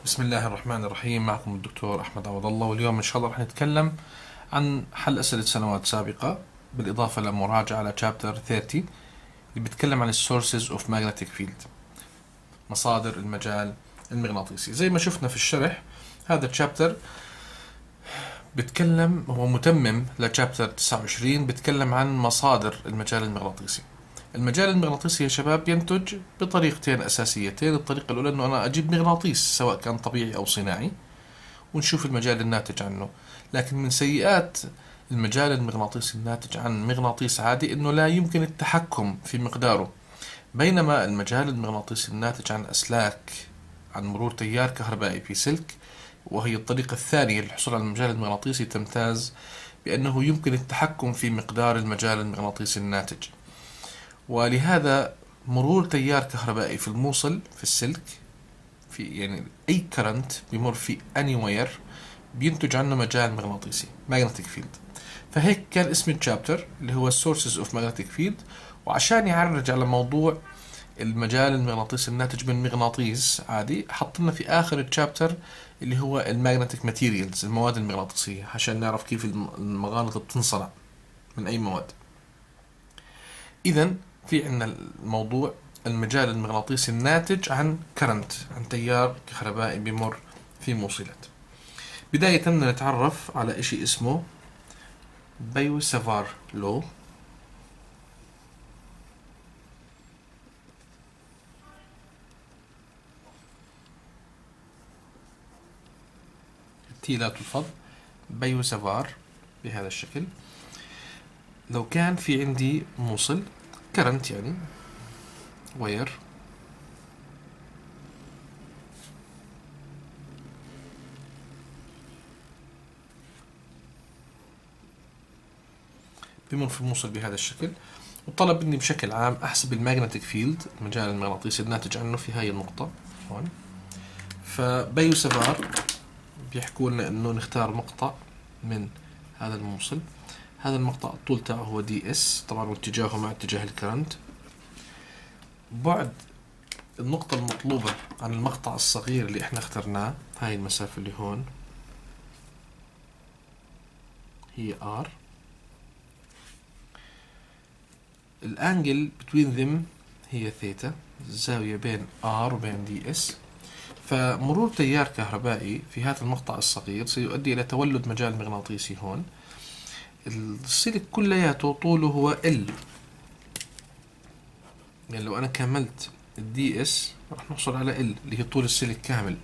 بسم الله الرحمن الرحيم. معكم الدكتور أحمد عوض الله، واليوم إن شاء الله رح نتكلم عن حل أسئلة سنوات سابقة بالإضافة لمراجعة على Chapter 30 اللي بيتكلم عن Sources of Magnetic Field، مصادر المجال المغناطيسي. زي ما شفنا في الشرح، هذا الشابتر بيتكلم، هو متمم لشابتر 29، بيتكلم عن مصادر المجال المغناطيسي. المجال المغناطيسي يا شباب ينتج بطريقتين أساسيتين. الطريقة الأولى أنه أنا أجيب مغناطيس سواء كان طبيعي أو صناعي ونشوف المجال الناتج عنه. لكن من سيئات المجال المغناطيسي الناتج عن مغناطيس عادي أنه لا يمكن التحكم في مقداره، بينما المجال المغناطيسي الناتج عن أسلاك، عن مرور تيار كهربائي في سلك، وهي الطريقة الثانية للحصول على المجال المغناطيسي، تمتاز بأنه يمكن التحكم في مقدار المجال المغناطيسي الناتج. ولهذا مرور تيار كهربائي في الموصل في السلك، في يعني أي كرنت بيمر في أني واير بينتج عنه مجال مغناطيسي magnetic field. فهيك كان اسم الشابتر اللي هو Sources of Magnetic Field. وعشان يعرج على موضوع المجال المغناطيسي الناتج من مغناطيس عادي، حط لنا في آخر الشابتر اللي هو المagnetic materials، المواد المغناطيسية، عشان نعرف كيف المغانطة بتنصنع من أي مواد. إذا في عندنا الموضوع المجال المغناطيسي الناتج عن كرنت، عن تيار كهربائي بمر في موصلات. بداية بدنا نتعرف على إشي اسمه بايو-سافار لو. تي لا تلفظ، بايو-سافار بهذا الشكل. لو كان في عندي موصل كرنت، يعني واير، بمر في الموصل بهذا الشكل، وطلب مني بشكل عام أحسب الماجنتيك فيلد، المجال المغناطيسي الناتج عنه في هاي النقطة هون. فبايو-سافار بيحكوا لنا إنه نختار مقطع من هذا الموصل. هذا المقطع الطول تاعه هو دي اس، طبعا واتجاهه مع اتجاه الكرنت. بعد النقطة المطلوبة عن المقطع الصغير اللي احنا اخترناه، هاي المسافة اللي هون هي R. الانجل between them هي ثيتا، الزاوية بين R وبين دي اس. فمرور تيار كهربائي في هذا المقطع الصغير سيؤدي إلى تولد مجال مغناطيسي هون. السلك كلياته طوله هو L، يعني لو أنا كملت الدي اس راح نحصل على L اللي هي طول السلك كامل.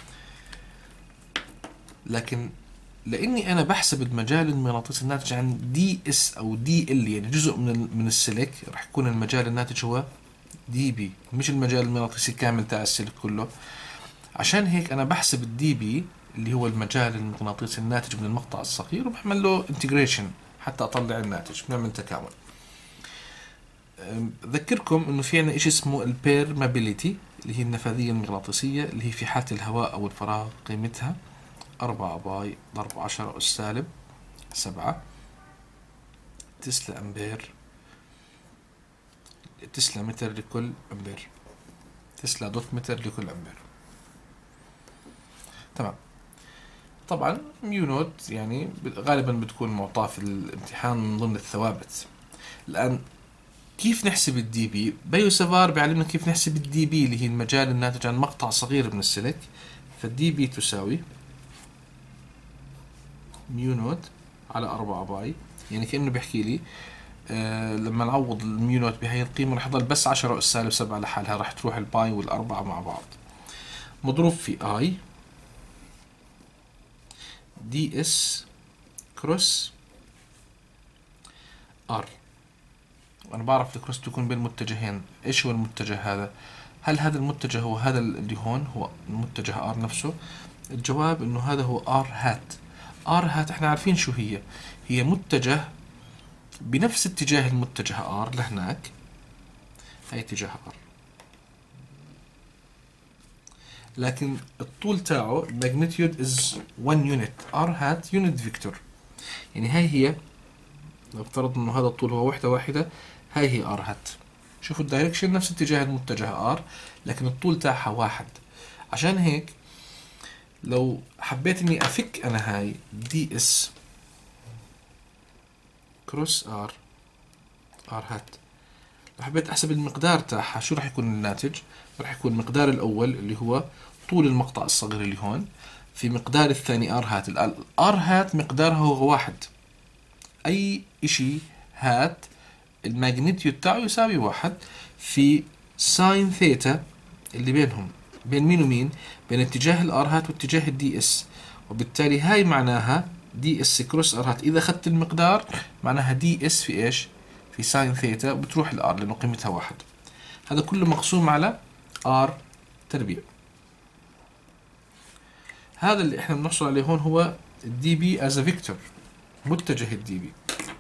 لكن لأني أنا بحسب المجال المغناطيسي الناتج عن دي اس أو دي ال، يعني جزء من السلك، راح يكون المجال الناتج هو دي بي، مش المجال المغناطيسي كامل تاع السلك كله. عشان هيك أنا بحسب الدي بي اللي هو المجال المغناطيسي الناتج من المقطع الصغير، وبعمل له انتجريشن حتى أطلع الناتج، بنعمل تكامل. أذكركم إنه في عنا إشي اسمه البيرمابيليتي اللي هي النفاذية المغناطيسية، اللي هي في حالة الهواء أو الفراغ قيمتها 4 باي ضرب 10 أس سالب 7 تسلا أمبير، تسلا متر لكل أمبير، تسلا دوت متر لكل أمبير. تمام. طبعا ميو نوت يعني غالبا بتكون معطاة في الامتحان من ضمن الثوابت. الآن كيف نحسب الدي بي؟ بايو-سافار بيعلمنا كيف نحسب الدي بي اللي هي المجال الناتج عن مقطع صغير من السلك. فالدي بي تساوي ميو نوت على 4 باي، يعني كأنه بيحكي لي لما نعوض الميو نوت بهاي القيمة راح يضل بس 10 أس سالب 7 لحالها، راح تروح الباي والأربعة مع بعض، مضروب في اي دي اس كروس ار. وانا بعرف الكروس تكون بين متجهين. ايش هو المتجه هذا؟ هل هذا المتجه هو هذا اللي هون هو المتجه ار نفسه؟ الجواب انه هذا هو ار هات. ار هات احنا عارفين شو هي، هي متجه بنفس اتجاه المتجه ار لهناك، هاي اتجاه ار، لكن الطول تاعه الماجنتيود از 1 يونت. ار هات يونت فيكتور، يعني هاي هي، لو افترضنا انه هذا الطول هو وحدة واحدة، هاي هي ار هات. شوفوا الدايركشن نفس اتجاه المتجه ار، لكن الطول تاعها واحد. عشان هيك لو حبيت اني افك انا هاي دي اس كروس ار هات، لو حبيت احسب المقدار تاعها شو راح يكون الناتج؟ راح يكون المقدار الاول اللي هو طول المقطع الصغير اللي هون في مقدار الثاني ار هات. الار هات مقدارها هو واحد، اي اشي هات الماجنتيود تاعه يساوي واحد في ساين ثيتا اللي بينهم، بين مين ومين؟ بين اتجاه الار هات واتجاه الدي اس، وبالتالي هاي معناها دي اس كروس ار هات. اذا اخذت المقدار معناها دي اس في ايش؟ في ساين ثيتا، بتروح الار لانه قيمتها واحد. هذا كله مقسوم على ار تربيع. هذا اللي احنا بنحصل عليه هون هو الدي بي از فيكتور، متجه الدي بي.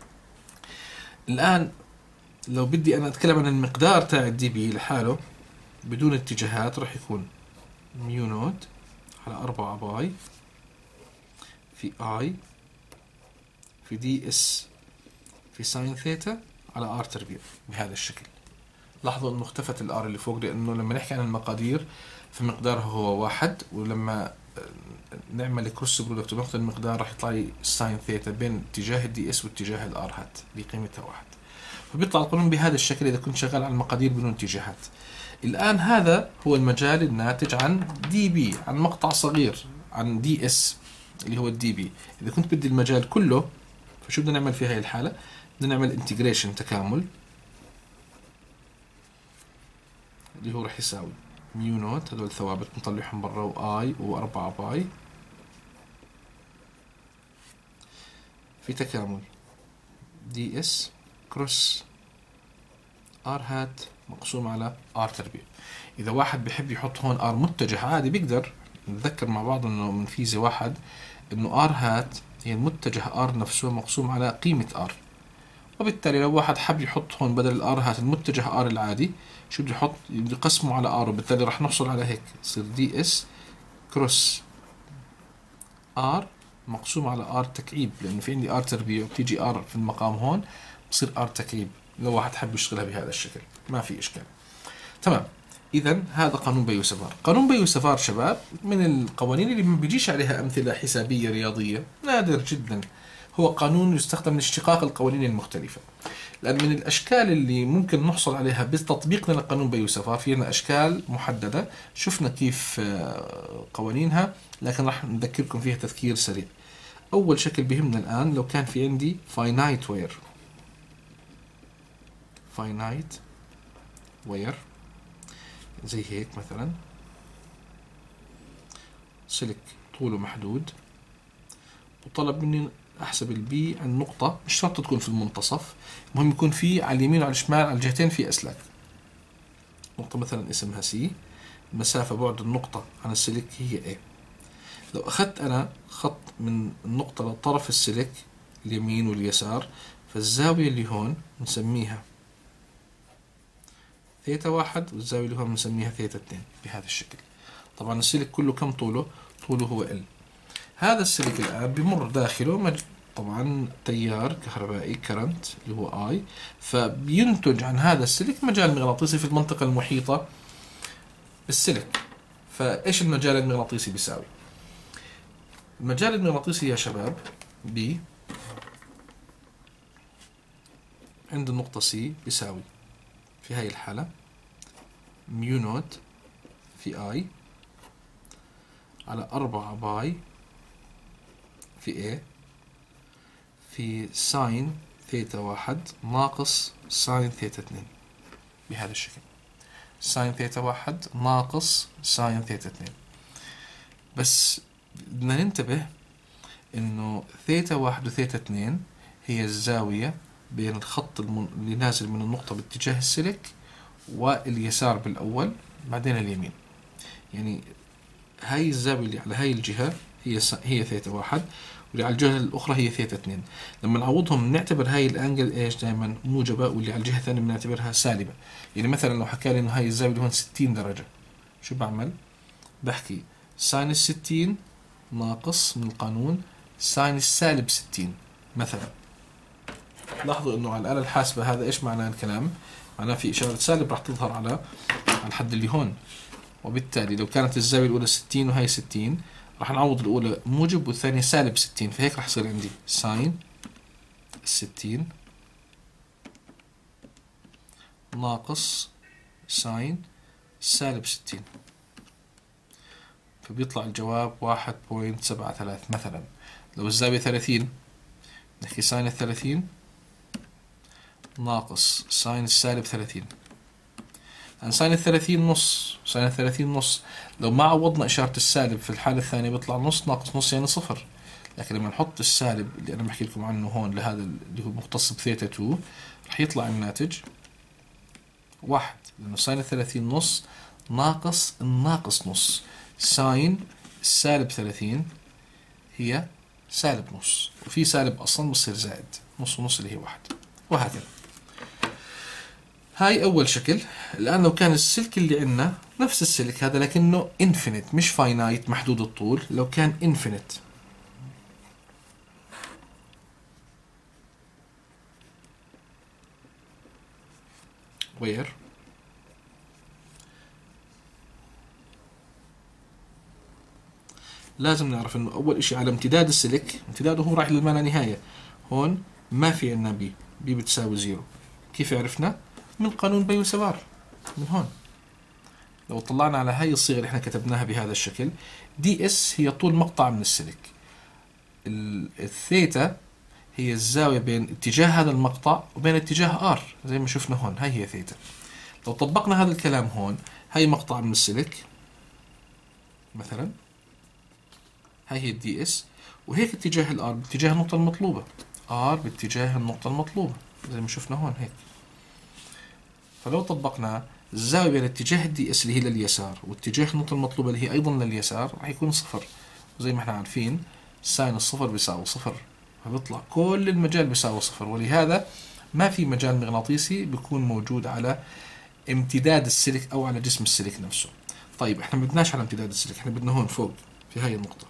الان لو بدي انا اتكلم عن المقدار تاع الدي بي لحاله بدون اتجاهات راح يكون ميو نوت على 4 باي في اي في دي اس في ساين ثيتا على ار تربيع بهذا الشكل. لاحظوا انه اختفت الار اللي فوق، لانه لما نحكي عن المقادير فمقدارها هو واحد، ولما نعمل كروس برودكت وناخذ المقدار راح يطلع لي ساين ثيتا بين اتجاه الدي اس واتجاه الار هات بقيمتها واحد. فبيطلع القانون بهذا الشكل اذا كنت شغال على المقادير بدون اتجاهات. الان هذا هو المجال الناتج عن دي بي، عن مقطع صغير، عن دي اس اللي هو الدي بي. اذا كنت بدي المجال كله فشو بدنا نعمل في هاي الحالة؟ بدنا نعمل انتجريشن، تكامل، اللي هو راح يساوي ميو نوت، هذول ثوابت نطلعهم برا، واي و4 باي في تكامل دي اس كروس ار هات مقسوم على ار تربيع. اذا واحد بحب يحط هون ار متجه عادي بيقدر. نتذكر مع بعض انه من فيزياء واحد انه ار هات هي المتجه ار نفسه مقسوم على قيمة ار، وبالتالي لو واحد حب يحط هون بدل الار هات المتجه ار العادي شو بده يحط؟ بده يقسمه على ار، وبالتالي راح نحصل على هيك، يصير دي اس كروس ار مقسوم على ار تكعيب، لانه في عندي ار تربيع وبتيجي ار في المقام هون بصير ار تكعيب. لو واحد حب يشتغلها بهذا الشكل ما في اشكال. تمام. اذا هذا قانون بيو-سافار. قانون بيو-سافار شباب من القوانين اللي ما بيجيش عليها امثله حسابيه رياضيه، نادر جدا. هو قانون يستخدم لاشتقاق القوانين المختلفه. لأن من الأشكال اللي ممكن نحصل عليها بتطبيقنا لقانون بيو-سافار، في لنا أشكال محددة شفنا كيف قوانينها، لكن راح نذكركم فيها تذكير سريع. أول شكل بهمنا الآن لو كان في عندي finite wire زي هيك مثلا، سلك طوله محدود، وطلب مني احسب البي عن نقطة، مش شرط تكون في المنتصف، المهم يكون في على اليمين وعلى الشمال على الجهتين في اسلاك. نقطة مثلا اسمها سي، المسافة بعد النقطة عن السلك هي A. لو اخذت انا خط من النقطة لطرف السلك اليمين واليسار، فالزاوية اللي هون نسميها ثيتا واحد، والزاوية اللي هون نسميها ثيتا 2 بهذا الشكل. طبعا السلك كله كم طوله؟ طوله هو L. هذا السلك الآن بمر داخله طبعا تيار كهربائي كرنت اللي هو I، فبينتج عن هذا السلك مجال مغناطيسي في المنطقة المحيطة بالسلك. فإيش المجال المغناطيسي بيساوي؟ المجال المغناطيسي يا شباب B عند النقطة C بيساوي في هاي الحالة ميو نوت في I على 4 باي في A في ساين ثيتا واحد ناقص ساين ثيتا 2 بهذا الشكل. ساين ثيتا واحد ناقص ساين ثيتا 2. بس بدنا ننتبه انه ثيتا واحد وثيتا 2 هي الزاوية بين الخط اللي نازل من النقطة باتجاه السلك واليسار بالأول بعدين اليمين. يعني هاي الزاوية اللي على هاي الجهة هي ثيتا واحد، واللي على الجهة الأخرى هي ثيتا 2. لما نعوضهم نعتبر هاي الأنجل إيش دائما موجبة، واللي على الجهة الثانية بنعتبرها سالبة. يعني مثلا لو حكى لي إنه هاي الزاوية اللي هون 60 درجة، شو بعمل؟ بحكي ساين 60 ناقص من القانون ساين السالب 60 مثلا. لاحظوا إنه على الآلة الحاسبة هذا إيش معناه الكلام؟ معناه في إشارة سالب راح تظهر على الحد اللي هون، وبالتالي لو كانت الزاوية الأولى 60 وهي 60 راح نعوض الأولى موجب والثانية سالب 60، فهيك راح يصير عندي ساين 60 ناقص ساين سالب 60، فبيطلع الجواب 1.73 مثلا. لو الزاوية 30 نحكي ساين 30 ناقص ساين السالب 30. عن ساين 30 نص، ساين 30 نص لو ما عوضنا إشارة السالب في الحالة الثانية بيطلع نص ناقص نص يعني صفر. لكن لما نحط السالب اللي أنا بحكي لكم عنه هون لهذا اللي هو مختص بثيتا 2 رح يطلع الناتج 1، لأنه ساين 30 نص ناقص الناقص نص. ساين السالب 30 هي سالب نص، وفي سالب أصلا بصير زائد نص ونص اللي هي 1، وهكذا. هاي أول شكل. الآن لو كان السلك اللي عندنا نفس السلك هذا لكنه infinite مش finite محدود الطول، لو كان infinite where لازم نعرف انه اول اشي على امتداد السلك، امتداده هو رايح للما لا نهاية، هون ما في عندنا بي بتساوي زيرو. كيف عرفنا؟ من قانون بايوسافار من هون. لو طلعنا على هاي الصيغة اللي احنا كتبناها بهذا الشكل، دي اس هي طول مقطع من السلك، الثيتا هي الزاوية بين اتجاه هذا المقطع وبين اتجاه ار زي ما شفنا هون، هاي هي ثيتا. لو طبقنا هذا الكلام هون، هاي مقطع من السلك مثلا، هاي هي الدي اس، وهيك اتجاه الار باتجاه النقطة المطلوبة، ار باتجاه النقطة المطلوبة زي ما شفنا هون هيك. فلو طبقنا الزاوية بين اتجاه الدي اس اللي هي لليسار واتجاه النقطة المطلوبة اللي هي أيضا لليسار راح يكون صفر، وزي ما احنا عارفين ساين الصفر بيساوي صفر، فبيطلع كل المجال بيساوي صفر، ولهذا ما في مجال مغناطيسي بيكون موجود على امتداد السلك أو على جسم السلك نفسه. طيب احنا ما بدناش على امتداد السلك، احنا بدنا هون فوق في هاي النقطة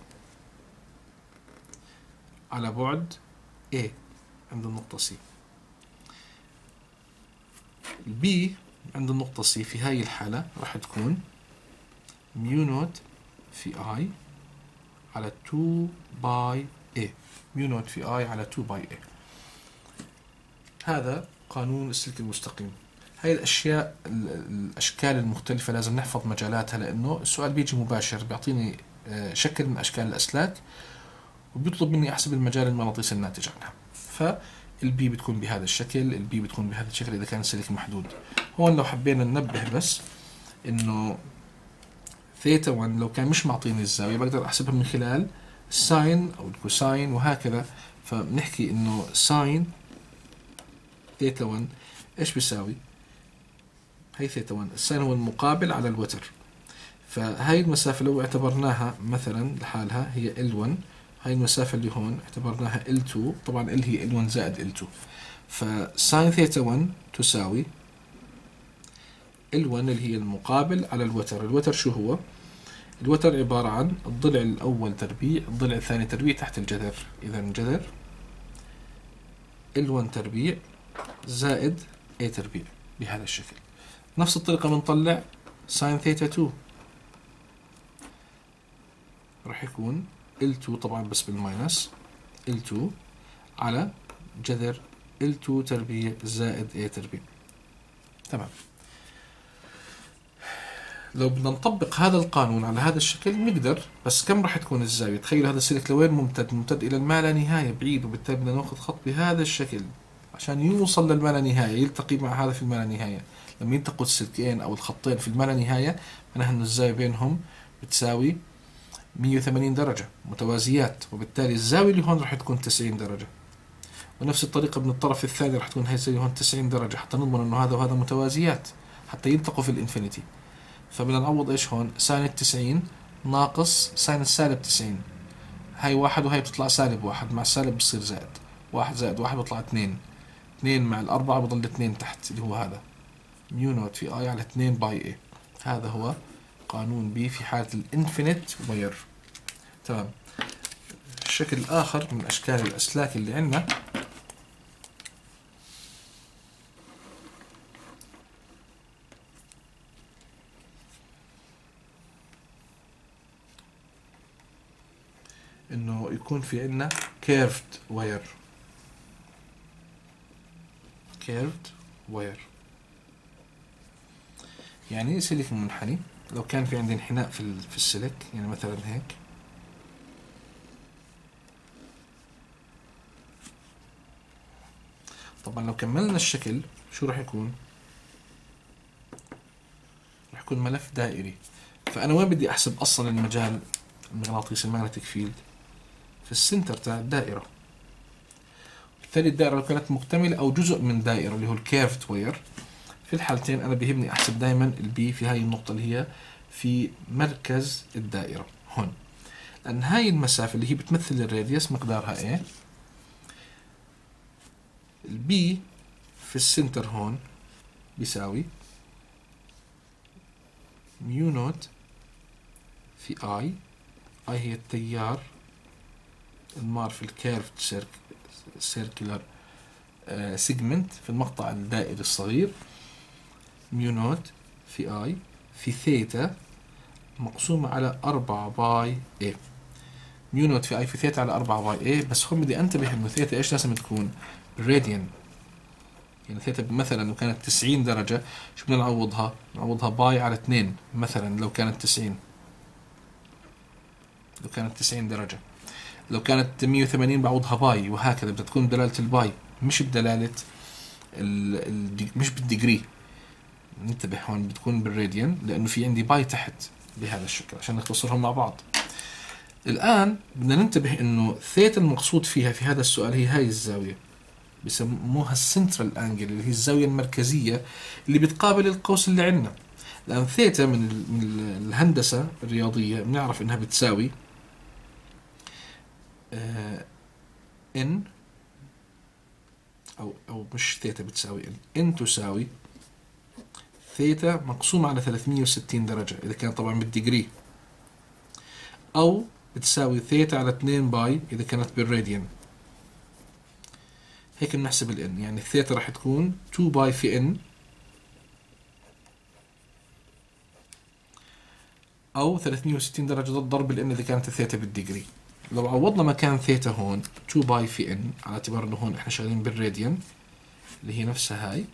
على بعد A عند النقطة C. البي عند النقطة C في هاي الحالة راح تكون ميو نوت في I على 2 باي A، ميو نوت في I على 2 باي A. هذا قانون السلك المستقيم. هاي الأشياء الأشكال المختلفة لازم نحفظ مجالاتها، لأنه السؤال بيجي مباشر بيعطيني شكل من أشكال الأسلاك وبيطلب مني أحسب المجال المغناطيسي الناتج عنها. فالبي بتكون بهذا الشكل، البي بتكون بهذا الشكل إذا كان السلك محدود. هون لو حبينا ننبه بس إنه ثيتا 1 لو كان مش معطيني الزاوية بقدر أحسبها من خلال الساين أو الكوساين وهكذا. فبنحكي إنه ساين ثيتا 1 إيش بيساوي؟ هي ثيتا 1 الساين هو المقابل على الوتر، فهاي المسافة لو اعتبرناها مثلا لحالها هي L1، هاي المسافة اللي هون اعتبرناها L2، طبعا L هي L1 زائد L2، فساين ثيتا 1 تساوي L1 اللي هي المقابل على الوتر. الوتر شو هو؟ الوتر عبارة عن الضلع الأول تربيع الضلع الثاني تربيع تحت الجذر، إذا جذر L1 تربيع زائد A تربيع بهذا الشكل. نفس الطريقة بنطلع ساين ثيتا 2 راح يكون L2 طبعا بس بالماينس L2 على جذر L2 تربيع زائد A تربيع. تمام. لو بدنا نطبق هذا القانون على هذا الشكل نقدر، بس كم راح تكون الزاوية؟ تخيل هذا السلك لوين ممتد؟ ممتد إلى الما لا نهاية بعيد، وبالتالي بدنا ناخذ خط بهذا الشكل عشان يوصل للما لا نهاية، يلتقي مع هذا في الما لا نهاية. لما يلتقوا السلكين أو الخطين في الما لا نهاية معناها إنه الزاوية بينهم بتساوي 180 درجة متوازيات، وبالتالي الزاوية اللي هون راح تكون 90 درجة، ونفس الطريقة من الطرف الثاني راح تكون هاي الزاوية هون 90 درجة حتى نضمن إنه هذا وهذا متوازيات حتى يلتقوا في الانفينيتي. فبدنا نعوض ايش هون؟ ساين 90 ناقص ساين السالب 90، هاي واحد وهاي بتطلع سالب واحد، مع السالب بصير زائد واحد، زائد واحد بطلع 2، 2 مع الأربعة بضل 2 تحت اللي هو هذا ميو نوت في اي على 2 باي اي. هذا هو قانون بي في حالة الانفينيت وير. تمام. الشكل الآخر من أشكال الأسلاك اللي عندنا انه يكون في عندنا curved wire. curved wire يعني سلك منحني. لو كان في عندي انحناء في السلك، يعني مثلا هيك، طبعا لو كملنا الشكل شو راح يكون؟ راح يكون ملف دائري. فأنا وين بدي أحسب أصلا المجال المغناطيسي المagnetic فيلد؟ في السنتر تاع الدائرة. بالتالي الدائرة لو كانت مكتملة أو جزء من دائرة اللي هو الكيرفت وير، في الحالتين أنا بيهمني أحسب دائما البي في هاي النقطة اللي هي في مركز الدائرة هون، لأن هاي المسافة اللي هي بتمثل الراديوس مقدارها إيه. البي في السنتر هون بيساوي ميو نوت في اي. اي هي التيار المار في الكيرفت سيركلر سيجمنت في المقطع الدائري الصغير. ميو نوت في اي في ثيتا مقسومة على 4 باي اي. ميو نوت في اي في ثيتا على 4 باي اي. بس هون بدي انتبه انه ثيتا ايش لازم تكون؟ راديان. يعني ثيتا مثلا لو كانت 90 درجة شو بدنا نعوضها؟ نعوضها باي على 2 مثلا لو كانت 90. لو كانت 90 درجة. لو كانت 180 بعوضها باي، وهكذا بدها تكون بدلالة الباي مش بدلالة مش بالديجري. ننتبه هون بتكون بالراديان لأنه في عندي باي تحت بهذا الشكل عشان نختصرهم مع بعض. الآن بدنا ننتبه إنه ثيتا المقصود فيها في هذا السؤال هي هاي الزاوية، بسموها السنترال انجل، اللي هي الزاوية المركزية اللي بتقابل القوس اللي عندنا. لأن ثيتا من الهندسة الرياضية بنعرف إنها بتساوي ان أو مش ثيتا بتساوي ان تساوي ثيتا مقسومة على 360 درجة إذا كان طبعا بالديجري، أو بتساوي ثيتا على 2 باي إذا كانت بالراديان. هيك بنحسب الان، يعني الثيتا راح تكون 2 باي في ان، أو 360 درجة ضرب الان إذا كانت الثيتا بالديجري. لو عوضنا مكان ثيتا هون 2 باي في ان، على اعتبار انه هون احنا شغالين بالراديان اللي هي نفسها هاي،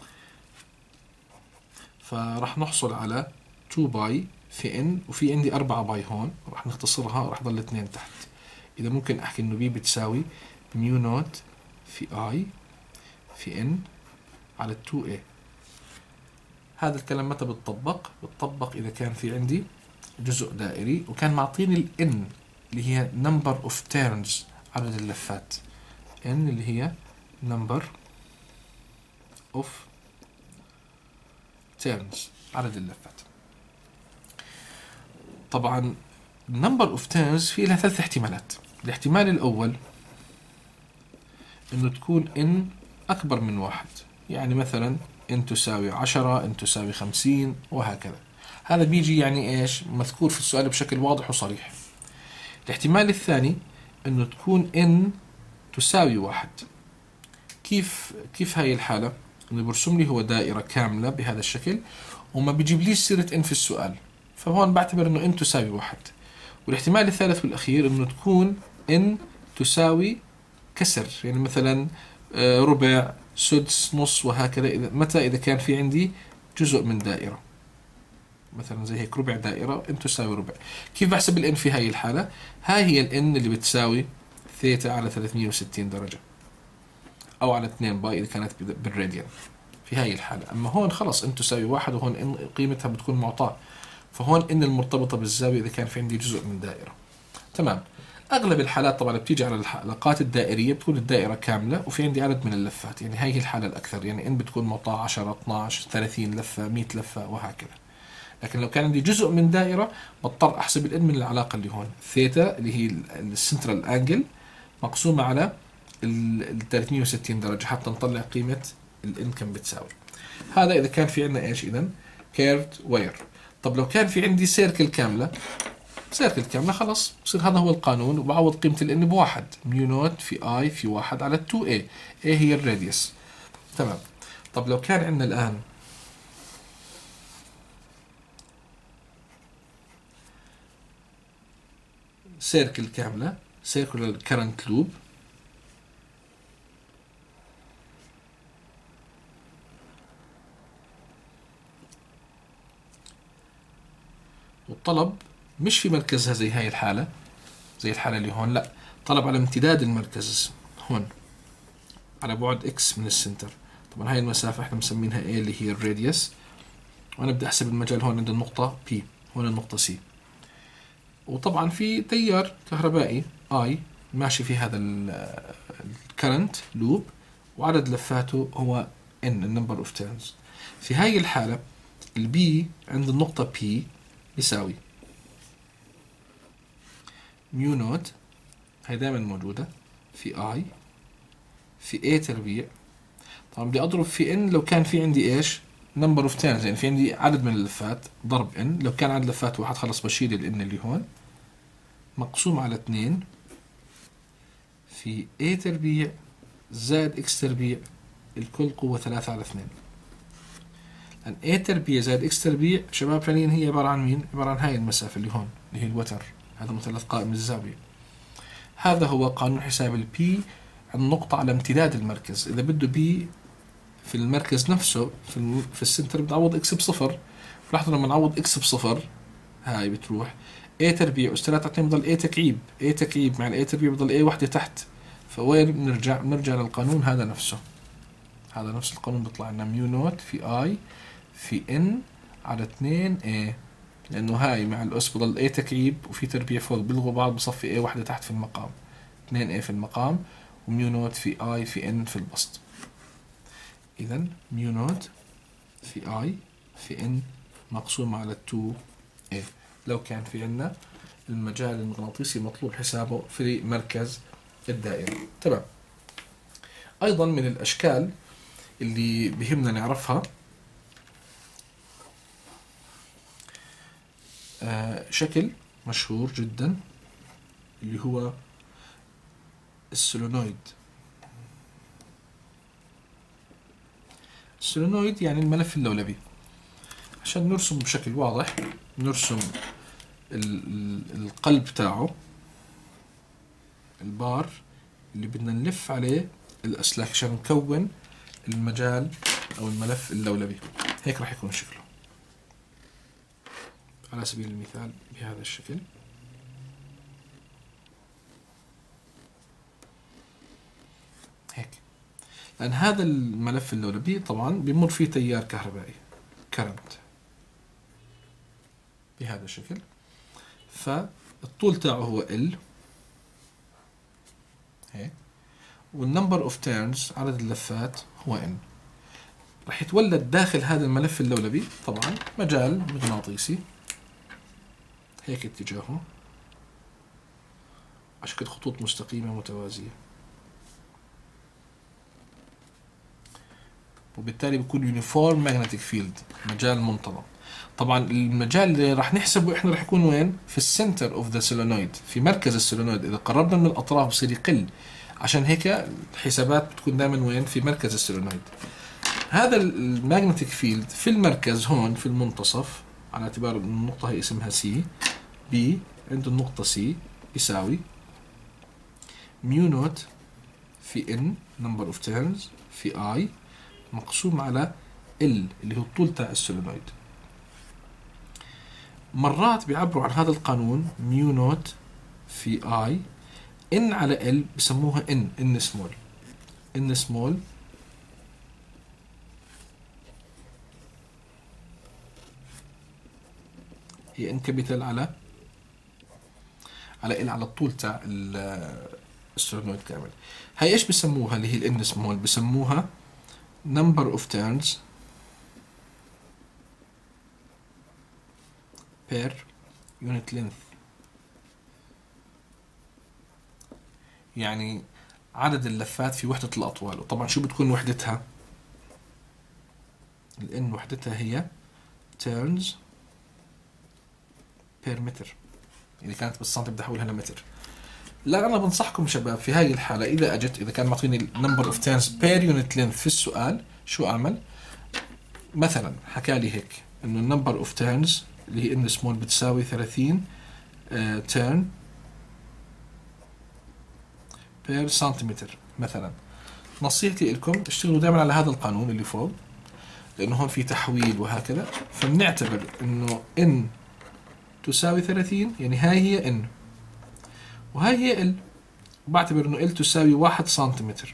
فراح نحصل على 2 باي في ان، وفي عندي 4 باي هون راح نختصرها راح ضل 2 تحت. اذا ممكن احكي انه بي بتساوي ميو نوت في اي في ان على 2 اي. هذا الكلام متى بتطبق؟ بتطبق اذا كان في عندي جزء دائري وكان معطيني الان اللي هي number of turns عدد اللفات. n اللي هي number of turns عدد اللفات. طبعا number of turns في لها 3 احتمالات. الاحتمال الأول إنه تكون n أكبر من 1، يعني مثلا n تساوي 10، n تساوي 50 وهكذا. هذا بيجي يعني إيش مذكور في السؤال بشكل واضح وصريح. الاحتمال الثاني انه تكون n تساوي 1. كيف هاي الحالة؟ انه برسم لي هو دائرة كاملة بهذا الشكل وما بيجيب ليش سيرة n في السؤال، فهون بعتبر انه n تساوي 1. والاحتمال الثالث والاخير انه تكون n تساوي كسر، يعني مثلا ربع، سدس، نص وهكذا. إذا كان في عندي جزء من دائرة مثلا زي هيك ربع دائرة ان تساوي ربع. كيف بحسب الان في هاي الحالة؟ هاي هي الان اللي بتساوي ثيتا على 360 درجة او على 2 باي اذا كانت بالراديان في هاي الحالة. اما هون خلص ان تساوي 1 وهون ان قيمتها بتكون معطاة، فهون ان المرتبطة بالزاوية اذا كان في عندي جزء من دائرة. تمام. اغلب الحالات طبعا بتيجي على الحلقات الدائرية بتكون الدائرة كاملة وفي عندي عدد من اللفات، يعني هاي هي الحالة الاكثر، يعني ان بتكون معطاة 10 12 30 لفة 100 لفة وهكذا. لكن لو كان عندي جزء من دائرة بضطر أحسب الإن من العلاقة اللي هون ثيتا اللي هي السنترال أنجل مقسومة على ال 360 درجة حتى نطلع قيمة الإن كم بتساوي. هذا إذا كان في عندنا إيش إذن كيرفد واير. طب لو كان في عندي سيركل كاملة، خلاص بصير هذا هو القانون وبعوض قيمة الإن بواحد، ميو نوت في آي في 1 على 2 A. A هي الراديوس. تمام. طب لو كان عندنا الآن سيركل كاملة circular current loop. والطلب مش في مركزها زي هاي الحالة، زي الحالة اللي هون، لا، طلب على امتداد المركز هون على بعد x من السنتر. طبعا هاي المسافة احنا مسمينها A اللي هي الراديوس، وانا بدي احسب المجال هون عند النقطة P، هون النقطة C. وطبعا في تيار كهربائي I ماشي في هذا الكرنت لوب، وعدد لفاته هو N النمبر اوف تيرنز. في هاي الحالة البي عند النقطة P يساوي ميو نوت، هي دائما موجودة، في I في A تربيع. طبعا بدي اضرب في N لو كان في عندي ايش؟ نمبر اوف تيرنز، يعني في عندي عدد من اللفات، ضرب N. لو كان عدد لفات واحد خلص بشيل ال N اللي هون، مقسوم على 2 في A تربيع زائد X تربيع، الكل قوة 3 على 2. لأن A تربيع زائد X تربيع شباب فعليا هي عبارة عن مين؟ عبارة عن هاي المسافة اللي هون اللي هي الوتر، هذا مثلث قائم الزاوية. هذا هو قانون حساب ال P النقطة على امتداد المركز. إذا بده B في المركز نفسه في السنتر بنعوض X بصفر. لاحظوا لما نعوض X بصفر هاي بتروح A تربيع أس 3 على 2 بضل A تكعيب، A تكعيب مع ال A تربيع بضل A وحدة تحت. فوين بنرجع للقانون هذا نفسه، هذا نفس القانون بيطلع لنا ميو نوت في I في N على 2 A، لأنه هاي مع الأس بضل A تكعيب وفي تربيع فوق بيلغوا بعض بصفي A وحدة تحت في المقام، 2 A في المقام، وميو نوت في I في N في البسط. إذا ميو نوت في I في N مقسوم على 2 A. لو كان في عنا المجال المغناطيسي مطلوب حسابه في مركز الدائرة. تمام. أيضا من الأشكال اللي بهمنا نعرفها شكل مشهور جدا اللي هو السولينويد. السولينويد يعني الملف اللولبي. عشان نرسم بشكل واضح نرسم القلب تاعه، البار اللي بدنا نلف عليه الأسلاك عشان نكون المجال أو الملف اللولبي. هيك راح يكون شكله على سبيل المثال بهذا الشكل. هيك، لأن هذا الملف اللولبي طبعا بيمر فيه تيار كهربائي كرنت بهذا الشكل، فالطول تاعه هو L هيك، والنمبر اوف تيرنز عدد اللفات هو N. راح يتولد داخل هذا الملف اللولبي طبعا مجال مغناطيسي هيك اتجاهه على شكل خطوط مستقيمة متوازية، وبالتالي بيكون يونيفورم ماجنتيك فيلد، مجال منتظم. طبعا المجال اللي راح نحسبه احنا راح يكون وين؟ في السنتر اوف ذا سولينويد، في مركز السولينويد. اذا قربنا من الاطراف بصير يقل، عشان هيك الحسابات بتكون دائما وين؟ في مركز السولينويد. هذا الماجنتيك فيلد في المركز هون في المنتصف، على اعتبار ان النقطة هي اسمها سي، بي عند النقطة سي يساوي ميو نوت في ان نمبر اوف تيرنز في اي مقسوم على ال اللي هو الطول تاع السولينويد. مرات بيعبروا عن هذا القانون ميو نوت في اي ان على ال بسموها ان سمول. ان سمول هي ان كابيتال على ال على الطول تاع السولينويد كامل. هاي ايش بسموها اللي هي الان سمول؟ بسموها number of turns per unit length، يعني عدد اللفات في وحدة الأطوال. وطبعا شو بتكون وحدتها؟ الان وحدتها هي turns per meter، إذا كانت بالسنتي بدي أحولها لمتر. لا، أنا بنصحكم شباب في هاي الحالة إذا كان معطيني number of turns per unit length في السؤال، شو أعمل؟ مثلا حكى لي هيك إنه number of turns اللي هي n small بتساوي 30 turn بير سنتيمتر مثلا. نصيحتي لكم اشتغلوا دائما على هذا القانون اللي فوق، لأنه هون في تحويل وهكذا، فبنعتبر إنه n تساوي 30، يعني هاي هي n وهاي هي l، بعتبر إنه l تساوي 1 سنتيمتر.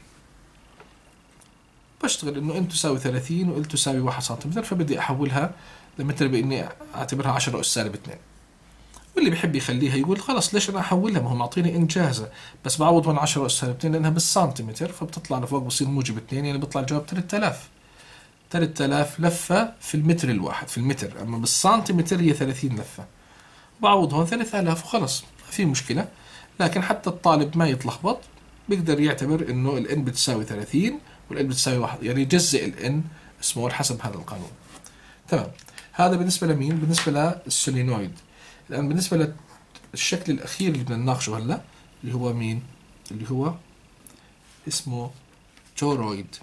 بشتغل إنه n تساوي 30 و l تساوي 1 سنتيمتر، فبدي أحولها لمتر بإني أعتبرها 10 أس سالب 2. واللي بحب يخليها يقول خلص ليش أنا أحولها، ما هو معطيني n جاهزة، بس بعوض هون 10 أس سالب 2 لأنها بالسنتيمتر، فبتطلع لفوق بصير موجب 2، يعني بيطلع الجواب 3000. 3000 لفة في المتر الواحد، في المتر، أما بالسنتيمتر هي 30 لفة. بعوض هون 3000 وخلص، ما في مشكلة. لكن حتى الطالب ما يتلخبط بيقدر يعتبر إنه ال n بتساوي 30 وال n بتساوي 1، يعني يجزئ ال n سمول حسب هذا القانون. تمام. هذا بالنسبة لمين؟ بالنسبة للسولينويد. الآن بالنسبة للشكل الأخير اللي بدنا نناقشه هلا، اللي هو مين؟ اللي هو اسمه تورويد.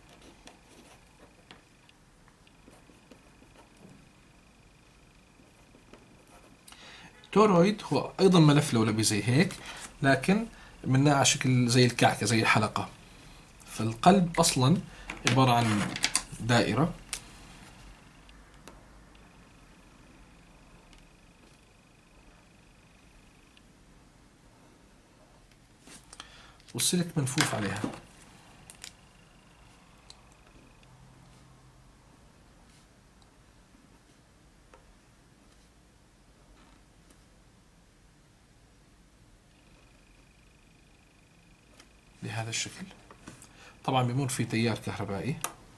تورويد هو أيضا ملف لولبي زي هيك، لكن مناه على شكل زي الكعكة، زي الحلقة. فالقلب أصلا عبارة عن دائرة، والسلك منفوف عليها. بهذا الشكل. طبعا بيمر في تيار كهربائي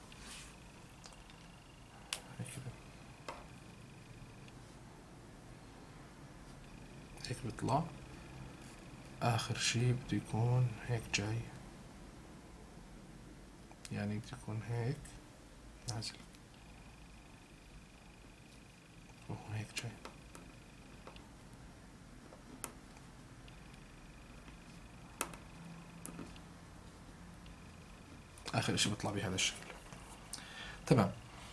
هيك بيطلع. آخر شي بده يكون هيك جاي، يعني بده يكون هيك نازل وهو هيك جاي. آخر اشي بيطلع بهذا الشكل. تمام.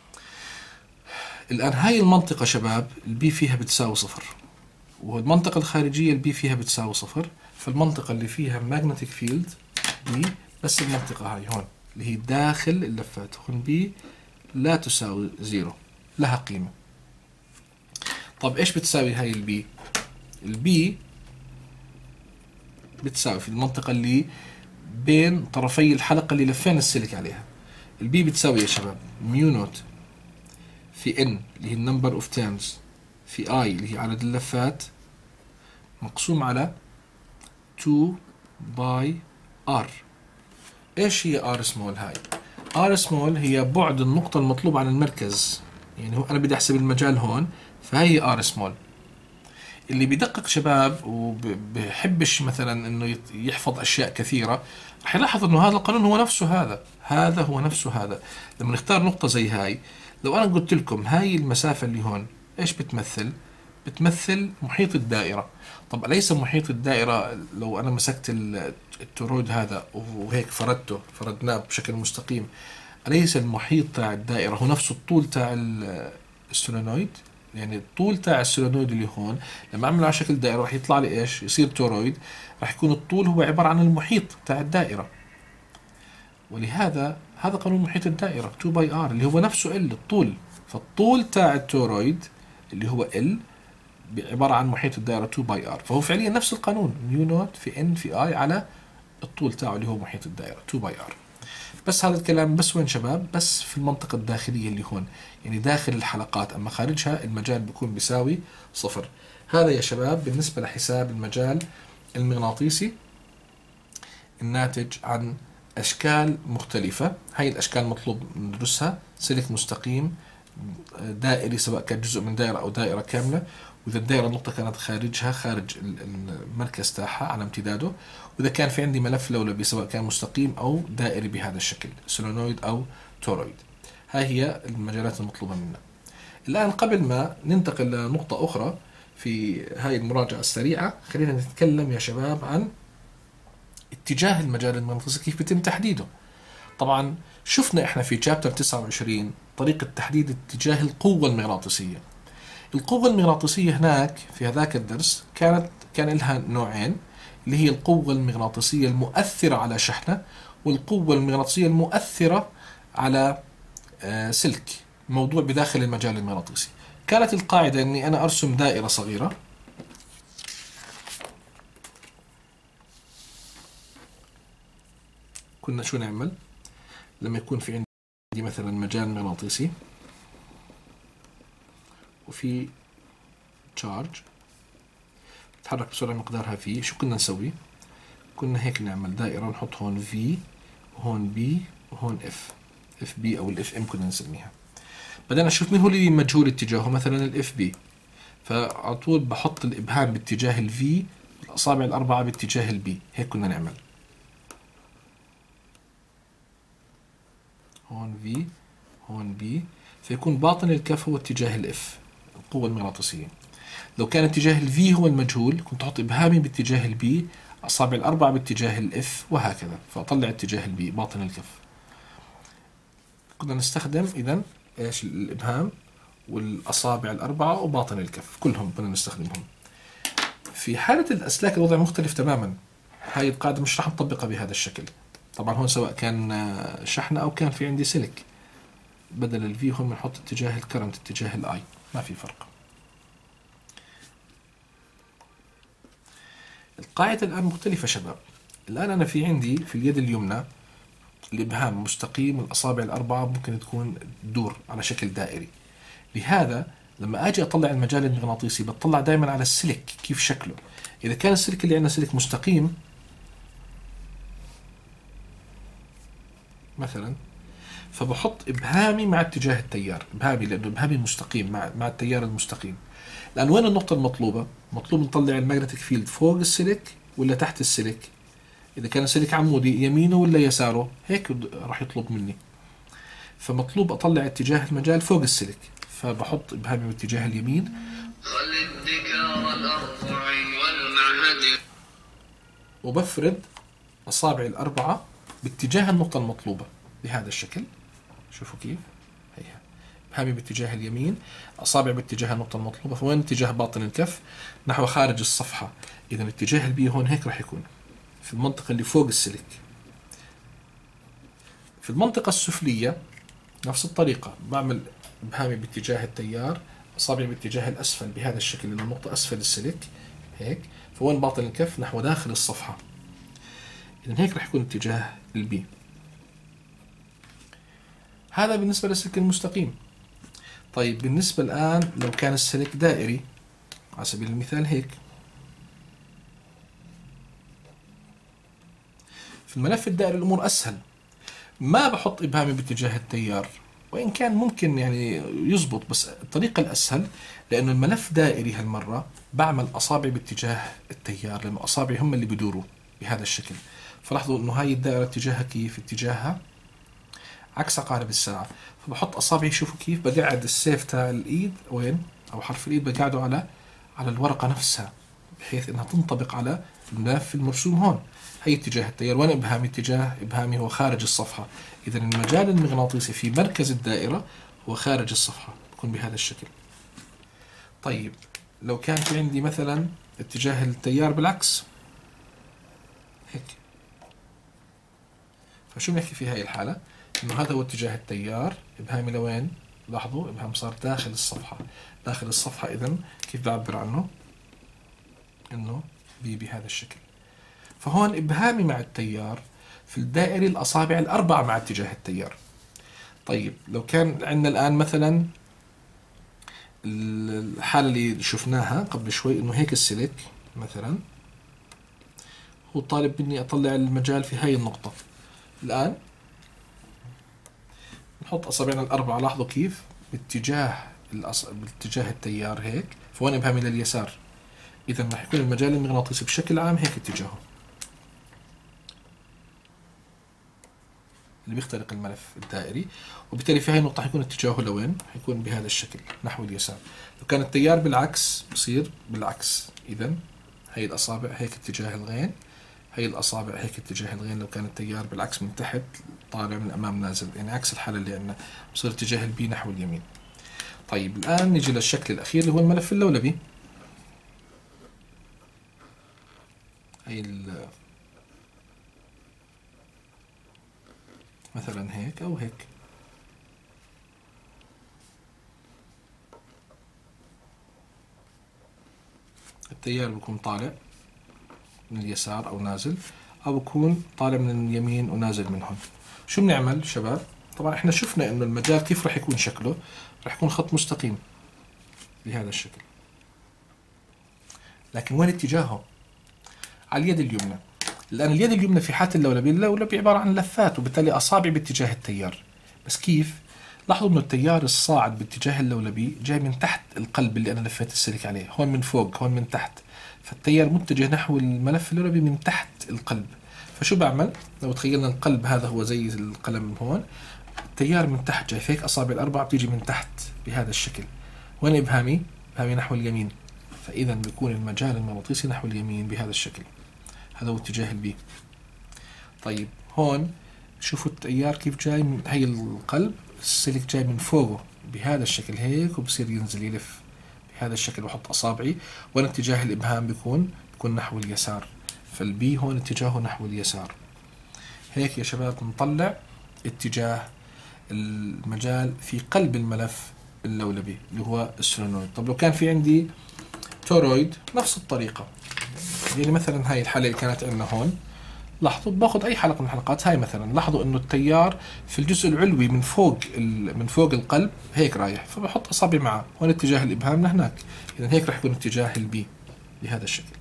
الآن هاي المنطقة شباب البي فيها بتساوي 0، والمنطقة الخارجية البي فيها بتساوي 0، فالمنطقة اللي فيها ماجنتيك فيلد بي، بس المنطقة هاي هون اللي هي داخل اللفات هون بي لا تساوي 0، لها قيمة. طب ايش بتساوي هاي البي؟ البي بتساوي في المنطقة اللي بين طرفي الحلقة اللي لفينا السلك عليها، البي بتساوي يا شباب ميو نوت في ان اللي هي النمبر اوف تيرنز في اي اللي هي عدد اللفات، مقسوم على 2 باي ار. ايش هي ار سمول؟ هاي ار سمول هي بعد النقطة المطلوب عن المركز، يعني هو انا بدي احسب المجال هون، فهي ار سمول. اللي بيدقق شباب وبحبش مثلا انه يحفظ اشياء كثيرة، رح يلاحظ انه هذا القانون هو نفسه هذا هو نفسه هذا. لما نختار نقطة زي هاي، لو انا قلت لكم هاي المسافة اللي هون ايش بتمثل؟ بتمثل محيط الدائرة. طب أليس محيط الدائرة لو أنا مسكت التورويد هذا وهيك فردناه بشكل مستقيم، أليس المحيط تاع الدائرة هو نفس الطول تاع السولينويد؟ يعني الطول تاع السولينويد اللي هون لما أعمله على شكل دائرة راح يطلع لي إيش؟ يصير تورويد، راح يكون الطول هو عبارة عن المحيط تاع الدائرة. ولهذا هذا قانون محيط الدائرة 2 باي ار اللي هو نفسه ال الطول. فالطول تاع التورويد اللي هو ال عبارة عن محيط الدائرة 2 باي ار، فهو فعليا نفس القانون ميو نوت في ان في اي على الطول تاعه اللي هو محيط الدائرة 2 باي ار. بس هذا الكلام بس وين شباب؟ بس في المنطقة الداخلية اللي هون، يعني داخل الحلقات، أما خارجها المجال بيكون بيساوي 0. هذا يا شباب بالنسبة لحساب المجال المغناطيسي الناتج عن أشكال مختلفة. هاي الأشكال مطلوب ندرسها، سلك مستقيم، دائري سواء كان جزء من دائرة أو دائرة كاملة، وإذا الدائرة النقطة كانت خارجها خارج المركز تاعها على امتداده، وإذا كان في عندي ملف لولبي سواء كان مستقيم أو دائري بهذا الشكل سولينويد أو تورويد. هاي هي المجالات المطلوبة منا. الآن قبل ما ننتقل لنقطة أخرى في هاي المراجعة السريعة، خلينا نتكلم يا شباب عن اتجاه المجال المغناطيسي كيف بيتم تحديده. طبعا شفنا احنا في شابتر 29 طريقة تحديد اتجاه القوة المغناطيسية. القوة المغناطيسية هناك في هذاك الدرس كان لها نوعين، اللي هي القوة المغناطيسية المؤثرة على شحنة، والقوة المغناطيسية المؤثرة على سلك موضوع بداخل المجال المغناطيسي. كانت القاعدة أني أنا أرسم دائرة صغيرة، كنا شو نعمل لما يكون في عندي مثلا مجال مغناطيسي وفي تشارج تتحرك بسرعة مقدارها في، شو كنا نسوي؟ كنا هيك نعمل دائرة، نحط هون في وهون بي وهون اف، اف بي او الاف ام كنا نسميها. بعدين اشوف مين هو اللي مجهول اتجاهه، مثلا الاف بي، فعلى طول بحط الابهام باتجاه الفي، الاصابع الاربعة باتجاه البي، هيك كنا نعمل. هون في هون بي، فيكون باطن الكف هو اتجاه الاف القوة المغناطيسية. لو كان اتجاه الفي هو المجهول كنت احط ابهامي باتجاه البي، اصابع الاربعة باتجاه الاف وهكذا، فاطلع اتجاه البي باطن الكف. كنا نستخدم اذا ايش؟ الابهام والاصابع الاربعة وباطن الكف كلهم كنا نستخدمهم. في حالة الاسلاك الوضع مختلف تماما، هاي القاعدة مش راح نطبقها بهذا الشكل. طبعا هون سواء كان شحنة او كان في عندي سلك، بدل الفي هون بنحط اتجاه الكرنت اتجاه الاي، ما في فرق. القاعدة الآن مختلفة شباب. الآن أنا في عندي في اليد اليمنى الإبهام مستقيم، الأصابع الأربعة ممكن تكون تدور على شكل دائري. لهذا لما أجي أطلع المجال المغناطيسي بطلع دائما على السلك كيف شكله. إذا كان السلك اللي عندنا سلك مستقيم مثلا، فبحط إبهامي مع اتجاه التيار، إبهامي لأنه إبهامي مستقيم مع التيار المستقيم. الآن وين النقطة المطلوبة؟ مطلوب نطلع الماجنتيك فيلد فوق السلك ولا تحت السلك؟ إذا كان السلك عمودي يمينه ولا يساره؟ هيك راح يطلب مني. فمطلوب أطلع اتجاه المجال فوق السلك، فبحط إبهامي باتجاه اليمين، خلي الذكر الأربع والمعهد، وبفرد أصابعي الأربعة باتجاه النقطة المطلوبة بهذا الشكل. شوفوا كيف؟ هيها إبهامي باتجاه اليمين، أصابع باتجاه النقطة المطلوبة. فوين اتجاه باطن الكف؟ نحو خارج الصفحة. إذا اتجاه البي هون هيك راح يكون في المنطقة اللي فوق السلك. في المنطقة السفلية نفس الطريقة، بعمل إبهامي باتجاه التيار، أصابعي باتجاه الأسفل بهذا الشكل لأنه النقطة أسفل السلك هيك. فوين باطن الكف؟ نحو داخل الصفحة. إذا هيك راح يكون اتجاه البي. هذا بالنسبة للسلك المستقيم. طيب بالنسبة الآن لو كان السلك دائري على سبيل المثال هيك، في الملف الدائري الأمور أسهل، ما بحط إبهامي باتجاه التيار، وإن كان ممكن يعني يزبط، بس الطريقة الأسهل لأنه الملف دائري هالمرة بعمل أصابعي باتجاه التيار، لأنه أصابعي هم اللي بدوروا بهذا الشكل. فلاحظوا إنه هاي الدائرة اتجاهها كيف؟ اتجاهها عكس عقارب الساعة. فبحط أصابعي، شوفوا كيف بقعد السيف تاع الإيد وين؟ أو حرف الإيد بقعده على الورقة نفسها، بحيث إنها تنطبق على الملف المرسوم هون. هي اتجاه التيار، وين إبهامي؟ اتجاه إبهامي هو خارج الصفحة. إذا المجال المغناطيسي في مركز الدائرة هو خارج الصفحة، بكون بهذا الشكل. طيب لو كان في عندي مثلا اتجاه التيار بالعكس هيك، فشو بنحكي في هاي الحالة؟ إنه هذا هو اتجاه التيار، إبهامي لوين؟ لاحظوا إبهام صار داخل الصفحة، داخل الصفحة. إذا كيف بعبر عنه؟ إنه بهذا الشكل. فهون إبهامي مع التيار، في الدائري الأصابع الأربعة مع اتجاه التيار. طيب لو كان عندنا الآن مثلا الحالة اللي شفناها قبل شوي، إنه هيك السلك مثلا، هو طالب مني أطلع المجال في هاي النقطة. الآن نحط أصابعنا الأربعة، لاحظوا كيف باتجاه التيار هيك، فوين إبهامي لليسار. إذا راح يكون المجال المغناطيسي بشكل عام هيك اتجاهه، اللي بيخترق الملف الدائري، وبالتالي في هاي النقطة حيكون اتجاهه لوين؟ حيكون بهذا الشكل نحو اليسار. لو كان التيار بالعكس بصير بالعكس. إذا هاي الأصابع هيك اتجاه الغين، هاي الأصابع هيك اتجاه الغين. لو كان التيار بالعكس من تحت طالع من الأمام نازل، يعني عكس الحالة اللي عندنا، بصير اتجاه البي نحو اليمين. طيب الآن نجي للشكل الأخير اللي هو الملف اللولبي. هي مثلا هيك أو هيك. التيار بيكون طالع من اليسار أو نازل، أو بكون طالع من اليمين ونازل من هون. شو بنعمل شباب؟ طبعا احنا شفنا انه المجال كيف راح يكون شكله، راح يكون خط مستقيم بهذا الشكل، لكن وين اتجاهه؟ على اليد اليمنى. لأن اليد اليمنى في حالة اللولبي عبارة عن لفات، وبالتالي أصابع باتجاه التيار. بس كيف؟ لاحظوا انه التيار الصاعد باتجاه اللولبي جاي من تحت القلب اللي انا لفيت السلك عليه، هون من فوق، هون من تحت، فالتيار متجه نحو الملف اللولبي من تحت القلب. فشو بعمل؟ لو تخيلنا القلب هذا هو زي القلم من هون، التيار من تحت جاي، فيك اصابع الاربعه بتيجي من تحت بهذا الشكل. وين ابهامي؟ ابهامي نحو اليمين، فاذا بيكون المجال المغناطيسي نحو اليمين بهذا الشكل. هذا هو اتجاه البي. طيب هون شوفوا التيار كيف جاي من هي القلب، السلك جاي من فوقه بهذا الشكل هيك، وبصير ينزل يلف بهذا الشكل، وحط اصابعي. وين اتجاه الابهام؟ بيكون نحو اليسار، فالبي هون اتجاهه نحو اليسار. هيك يا شباب نطلع اتجاه المجال في قلب الملف اللولبي اللي هو السولينويد. طب لو كان في عندي تورويد نفس الطريقة، يعني مثلا هاي الحالة اللي كانت عندنا هون، لاحظوا باخذ اي حلقة من الحلقات هاي مثلا، لاحظوا انه التيار في الجزء العلوي من فوق القلب هيك رايح، فبحط اصابعي معه، هون اتجاه الابهام لهناك، اذا هيك راح يكون اتجاه البي بهذا الشكل.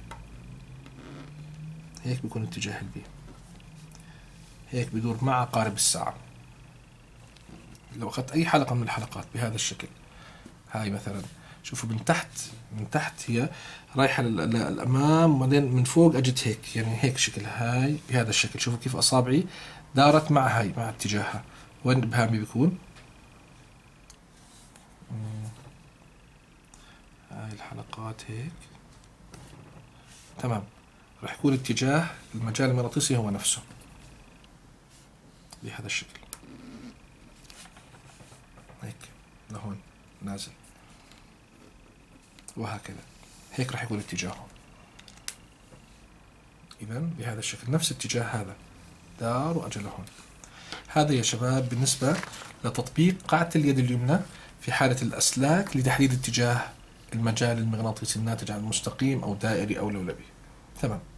هيك بيكون اتجاه البي، هيك بدور مع عقارب الساعة. لو اخذت اي حلقة من الحلقات بهذا الشكل، هاي مثلا شوفوا من تحت هي رايحة للأمام، وبعدين من فوق أجت هيك، يعني هيك شكل، هاي بهذا الشكل. شوفوا كيف أصابعي دارت مع هاي، مع اتجاهها. وين إبهامي بيكون؟ هاي الحلقات هيك، تمام. راح يكون اتجاه المجال المغناطيسي هو نفسه بهذا الشكل، هيك لهون نازل، وهكذا. هيك راح يكون اتجاهه. إذا بهذا الشكل نفس اتجاه هذا، دار وأجى لهون. هذا يا شباب بالنسبة لتطبيق قاعدة اليد اليمنى في حالة الأسلاك لتحديد اتجاه المجال المغناطيسي الناتج عن مستقيم أو دائري أو لولبي. تمام.